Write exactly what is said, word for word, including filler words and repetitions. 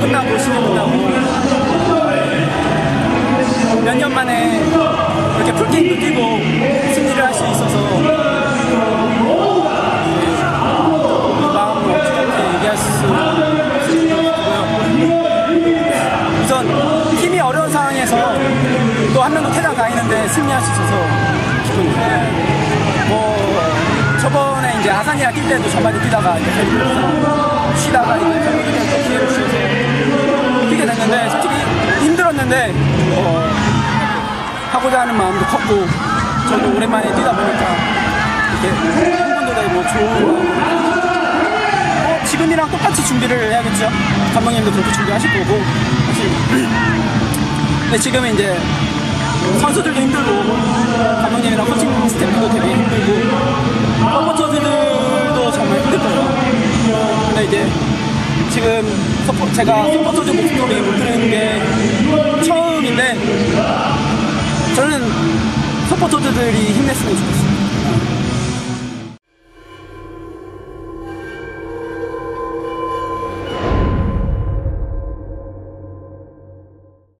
끝나고 시즌 끝나고 몇 년 만에 이렇게 풀게임도 뛰고 승리를 할 수 있어서 이 마음을 어떻게 얘기할 수 있고요. 우선 팀이 어려운 상황에서 또 한 명도 퇴장 가 있는데 승리할 수 있어서 기분 좋아요. 뭐 저번에 이제 아산이랑 뛸 때도 전반에 뛰다가 이제 쉬다가 이제 결국에는 또 기회를 주셔서 뛰게 됐는데 솔직히 힘들었는데 어, 하고자 하는 마음도 컸고 저도 오랜만에 뛰다 보니까 이렇게 흥분도 되고 좋은 뭐 지금이랑 똑같이 준비를 해야겠죠. 감독님도 그렇게 준비하실 거고 사실 근데 지금은 이제 선수들도 힘들고 감독님이랑 코칭 스태프도 되게 힘들고 서포터즈들도 정말 힘들 거예요. 근데 이제 지금 서포, 제가 서포터즈 목소리 못 들은 게 처음인데 저는 서포터즈들이 힘냈으면 좋겠어요.